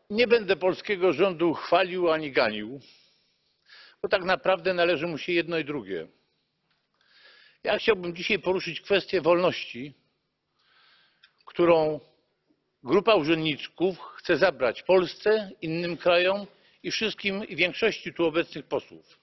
Nie będę polskiego rządu chwalił ani ganił, bo tak naprawdę należy mu się jedno i drugie. Ja chciałbym dzisiaj poruszyć kwestię wolności, którą grupa urzędników chce zabrać Polsce, innym krajom i większości tu obecnych posłów.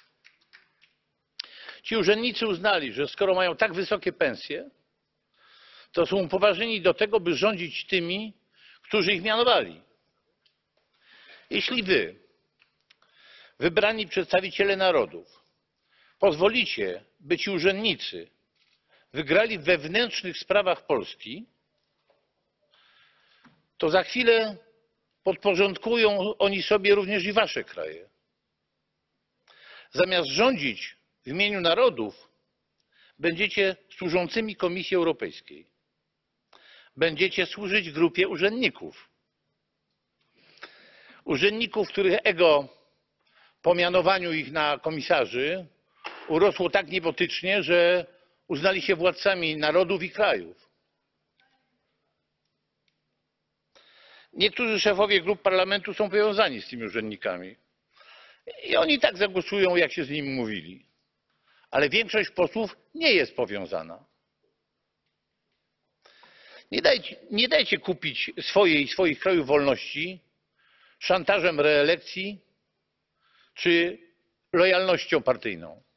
Ci urzędnicy uznali, że skoro mają tak wysokie pensje, to są upoważnieni do tego, by rządzić tymi, którzy ich mianowali. Jeśli wy, wybrani przedstawiciele narodów, pozwolicie, by ci urzędnicy wygrali w wewnętrznych sprawach Polski, to za chwilę podporządkują oni sobie również i wasze kraje. Zamiast rządzić w imieniu narodów, będziecie służącymi Komisji Europejskiej. Będziecie służyć grupie urzędników. Urzędników, których ego po mianowaniu ich na komisarzy urosło tak niebotycznie, że uznali się władcami narodów i krajów. Niektórzy szefowie grup parlamentu są powiązani z tymi urzędnikami i oni tak zagłosują, jak się z nimi mówili. Ale większość posłów nie jest powiązana. Nie dajcie kupić swojej i swoich krajów wolności szantażem reelekcji czy lojalnością partyjną.